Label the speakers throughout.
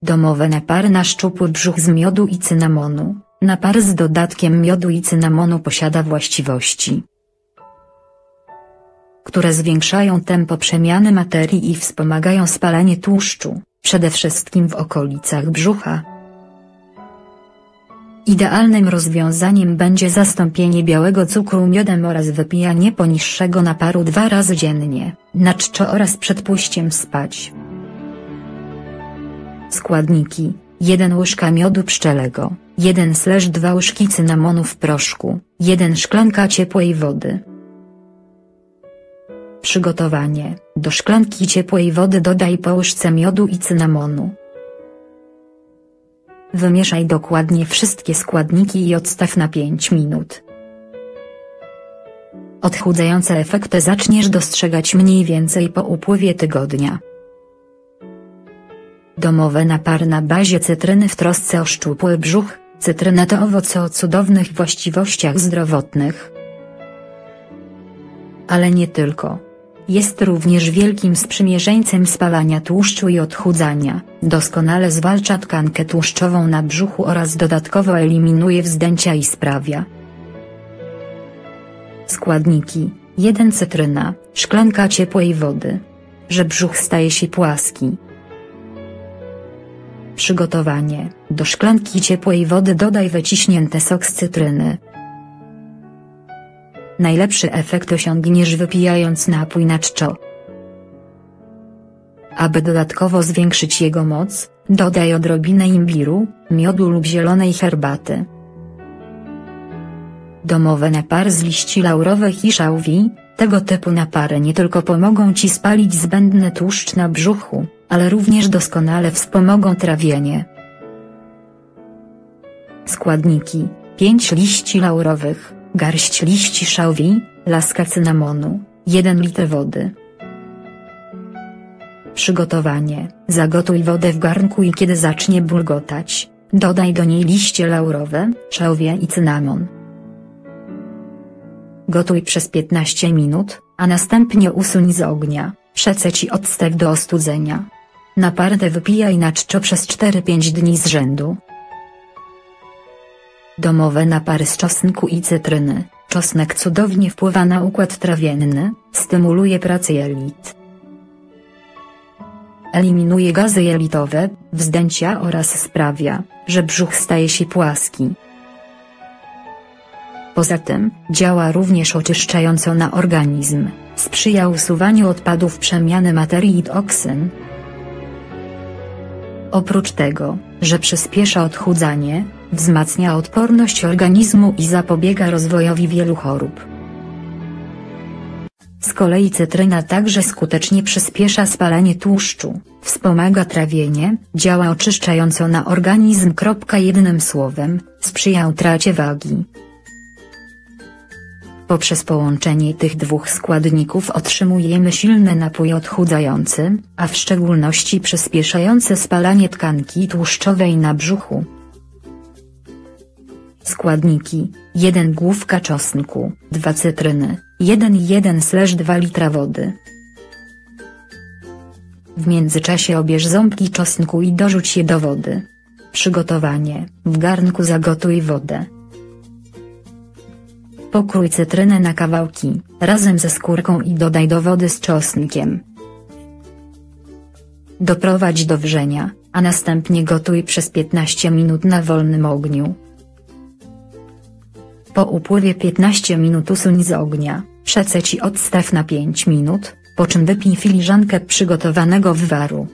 Speaker 1: Domowe napary na szczupły brzuch z miodu i cynamonu. Napar z dodatkiem miodu i cynamonu posiada właściwości, które zwiększają tempo przemiany materii i wspomagają spalanie tłuszczu, przede wszystkim w okolicach brzucha. Idealnym rozwiązaniem będzie zastąpienie białego cukru miodem oraz wypijanie poniższego naparu 2 razy dziennie, na czczo oraz przed pójściem spać. Składniki: 1 łyżka miodu pszczelego, 1/2 łyżki cynamonu w proszku, 1 szklanka ciepłej wody. Przygotowanie: do szklanki ciepłej wody dodaj po łyżce miodu i cynamonu. Wymieszaj dokładnie wszystkie składniki i odstaw na 5 minut. Odchudzające efekty zaczniesz dostrzegać mniej więcej po upływie tygodnia. Domowy napar na bazie cytryny w trosce o szczupły brzuch. Cytryna to owoc o cudownych właściwościach zdrowotnych. Ale nie tylko. Jest również wielkim sprzymierzeńcem spalania tłuszczu i odchudzania, doskonale zwalcza tkankę tłuszczową na brzuchu oraz dodatkowo eliminuje wzdęcia i sprawia. Składniki: 1 cytryna, szklanka ciepłej wody. Że brzuch staje się płaski. Przygotowanie: do szklanki ciepłej wody dodaj wyciśnięty sok z cytryny. Najlepszy efekt osiągniesz wypijając napój na czczo. Aby dodatkowo zwiększyć jego moc, dodaj odrobinę imbiru, miodu lub zielonej herbaty. Domowe napary z liści laurowych i szałwii. Tego typu napary nie tylko pomogą Ci spalić zbędny tłuszcz na brzuchu, ale również doskonale wspomogą trawienie. Składniki: 5 liści laurowych, garść liści szałwii, laska cynamonu, 1 litr wody. Przygotowanie: zagotuj wodę w garnku i kiedy zacznie bulgotać, dodaj do niej liście laurowe, szałwię i cynamon. Gotuj przez 15 minut, a następnie usuń z ognia, przeceć i odstaw do ostudzenia. Napar te wypijaj na czczo przez 4-5 dni z rzędu. Domowe napary z czosnku i cytryny. Czosnek cudownie wpływa na układ trawienny, stymuluje pracę jelit. Eliminuje gazy jelitowe, wzdęcia oraz sprawia, że brzuch staje się płaski. Poza tym, działa również oczyszczająco na organizm, sprzyja usuwaniu odpadów przemiany materii i toksyn. Oprócz tego, że przyspiesza odchudzanie, wzmacnia odporność organizmu i zapobiega rozwojowi wielu chorób. Z kolei cytryna także skutecznie przyspiesza spalanie tłuszczu, wspomaga trawienie, działa oczyszczająco na organizm. Jednym słowem, sprzyja utracie wagi. Poprzez połączenie tych 2 składników otrzymujemy silny napój odchudzający, a w szczególności przyspieszający spalanie tkanki tłuszczowej na brzuchu. Składniki: 1 główka czosnku, 2 cytryny, 1,2 litra wody. W międzyczasie obierz ząbki czosnku i dorzuć je do wody. Przygotowanie: w garnku zagotuj wodę. Pokrój cytrynę na kawałki, razem ze skórką i dodaj do wody z czosnkiem. Doprowadź do wrzenia, a następnie gotuj przez 15 minut na wolnym ogniu. Po upływie 15 minut usuń z ognia, przeceć i odstaw na 5 minut, po czym wypij filiżankę przygotowanego wywaru.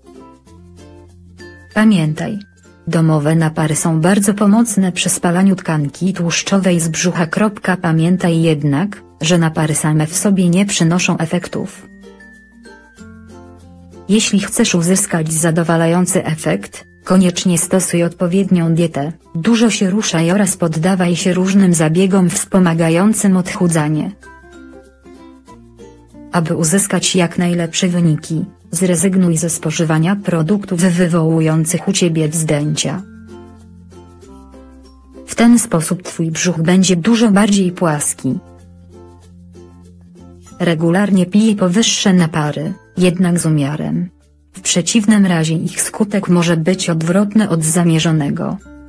Speaker 1: Pamiętaj, domowe napary są bardzo pomocne przy spalaniu tkanki tłuszczowej z brzucha. Pamiętaj jednak, że napary same w sobie nie przynoszą efektów. Jeśli chcesz uzyskać zadowalający efekt, koniecznie stosuj odpowiednią dietę, dużo się ruszaj oraz poddawaj się różnym zabiegom wspomagającym odchudzanie. Aby uzyskać jak najlepsze wyniki, zrezygnuj ze spożywania produktów wywołujących u Ciebie wzdęcia. W ten sposób Twój brzuch będzie dużo bardziej płaski. Regularnie pij powyższe napary, jednak z umiarem. W przeciwnym razie ich skutek może być odwrotny od zamierzonego.